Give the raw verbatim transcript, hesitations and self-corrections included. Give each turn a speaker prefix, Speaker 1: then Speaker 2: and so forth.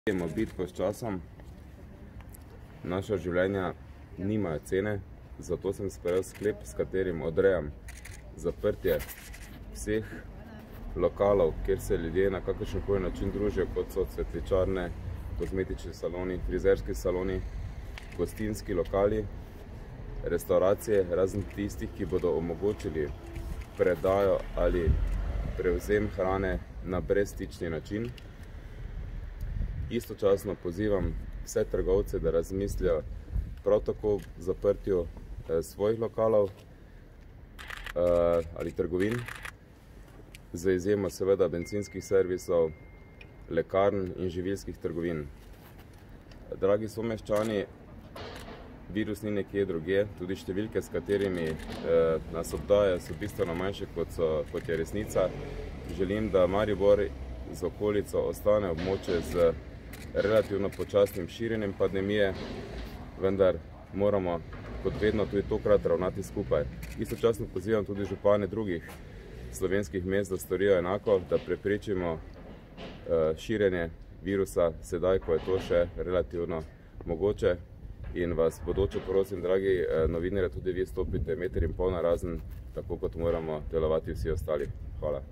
Speaker 1: Želimo bitko s časom, naša življenja nimajo cene, zato sem sprejel sklep, s katerim odrejam zaprtje vseh lokalov, kjer se ljudje na kakršenkoli način družijo, kot so cvetličarne, kozmetični saloni, frizerski saloni, gostinski lokali, restauracije, razen tistih, ki bodo omogočili predajo ali prevzem hrane na brezstični način. Istočasno pozivam vse trgovce, da razmislijo prav tako v zaprtju svojih lokalov ali trgovin, z izjemo seveda bencinskih servisov, lekarn in živilskih trgovin. Dragi someščani, virus ni nekje drugje, tudi številke, s katerimi nas obdajajo, so bistveno manjše, kot, so, kot je resnica. Želim, da Maribor z okolico ostane območje z relativno počasnim širjenjem pandemije, vendar moramo kot vedno tudi tokrat ravnati skupaj. Istočasno pozivam tudi župane drugih slovenskih mest, da storijo enako, da preprečimo širjenje virusa sedaj, ko je to še relativno mogoče. In vas bodoče prosim, dragi novinarji, tudi vi stopite meter in pol narazen, tako kot moramo delovati vsi ostali. Hvala.